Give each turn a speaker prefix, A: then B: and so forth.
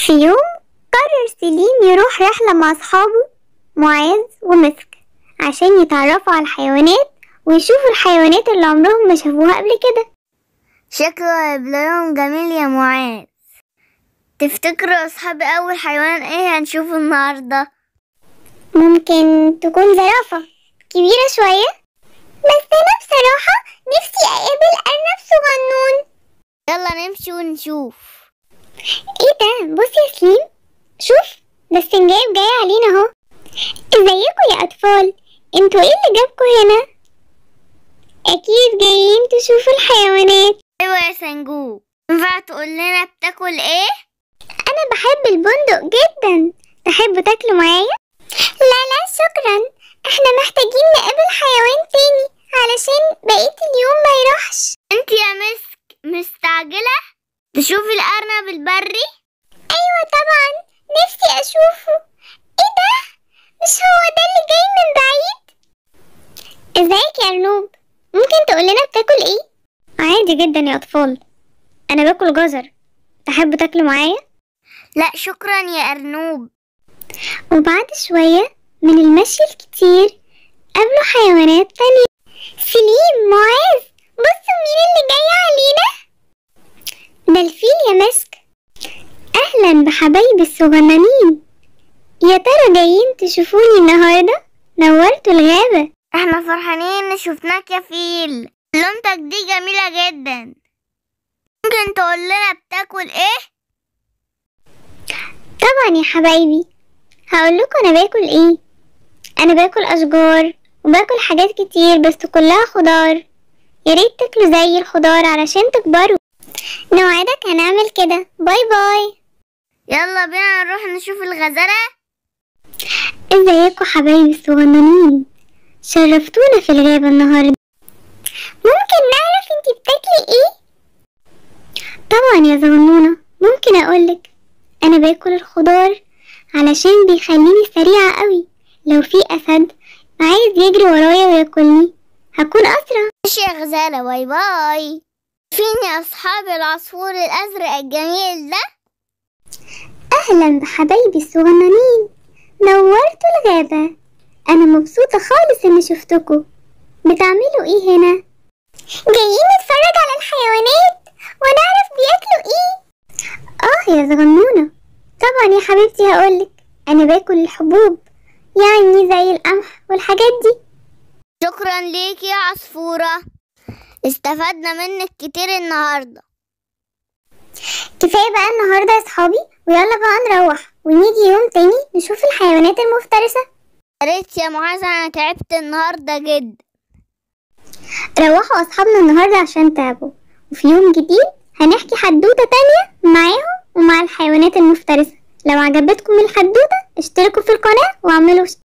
A: في يوم قرر سليم يروح رحلة مع أصحابه معاذ ومسك عشان يتعرفوا على الحيوانات ويشوفوا الحيوانات اللي عمرهم ما شافوها قبل كده.
B: شكله هيبقى يوم جميل يا معاذ. تفتكروا أصحابي أول حيوان إيه هنشوفه النهاردة؟
A: ممكن تكون زرافة كبيرة شوية، بس أنا بصراحة نفسي أقابل أرنب صغنون.
B: يلا نمشي ونشوف.
A: ايه ده؟ بص يا سليم، شوف ده السنجاب جاي علينا اهو. ازيكم يا أطفال؟ انتوا ايه اللي جابكوا هنا؟ أكيد جايين تشوفوا الحيوانات.
B: أيوة يا سنجوب، ينفع تقول لنا بتاكل إيه؟
A: أنا بحب البندق جدا، تحبوا تاكلوا معايا؟ لا شكرا، احنا محتاجين نقابل حيوان تاني علشان بقية اليوم ما يروحش.
B: انت يا مسك مستعجلة تشوفي الأرنب البري؟
A: أيوة طبعا، نفسي أشوفه. ايه ده؟ مش هو ده اللي جاي من بعيد؟ ازيك يا أرنوب؟ ممكن تقولنا بتاكل ايه؟ عادي جدا يا أطفال، أنا باكل جزر، تحبوا تاكلوا معايا؟
B: لا شكرا يا أرنوب.
A: وبعد شوية من المشي الكتير قابلوا حيوانات تانية. سليم، معاذ، بصوا مين اللي جاي علينا؟ ده الفيل يا مسك. أهلا بحبايبي الصغننين، يا ترى جايين تشوفوني النهاردة؟ نورتوا الغابة.
B: احنا فرحانين ان شفناك يا فيل، لونتك دي جميلة جدا. ممكن تقول لنا بتاكل ايه؟
A: طبعا يا حبايبي، هقول لكم انا باكل ايه. انا باكل اشجار وباكل حاجات كتير بس كلها خضار. يا ريت تاكلوا زي الخضار علشان تكبروا. نوعدك هنعمل كده. باي باي.
B: يلا بينا نروح نشوف الغزالة.
A: ازيكم حبايبي الصغننين؟ شرفتونا في الغابة النهاردة. ممكن نعرف انتي بتاكلي ايه؟ طبعا يا صغنونة، ممكن اقولك انا باكل الخضار علشان بيخليني سريعة قوي. لو في اسد عايز يجري ورايا وياكلني هكون اسرع.
B: ماشي يا غزالة، باي باي. فيني اصحاب العصفور الازرق الجميل ده.
A: اهلا بحبايبي الصغننين، نورتوا الغابة. انا مبسوطة خالص اني شفتكم. بتعملوا ايه هنا؟ جايين نتفرج على الحيوانات ونعرف بياكلوا ايه. يا صغنونة، طبعا يا حبيبتي هقولك انا باكل الحبوب، يعني زي القمح والحاجات دي.
B: شكرا ليك يا عصفورة، استفدنا منك كتير النهاردة.
A: كفاية بقى النهاردة يا صحابي، ويلا بقى نروح ونيجي يوم تاني نشوف الحيوانات المفترسة.
B: ياريت يا معاذ، انا تعبت النهاردة جدا.
A: روحوا اصحابنا النهاردة عشان تعبوا، وفي يوم جديد هنحكي حدوتة تانية معاهم ومع الحيوانات المفترسة. لو عجبتكم الحدوتة اشتركوا في القناة واعملوا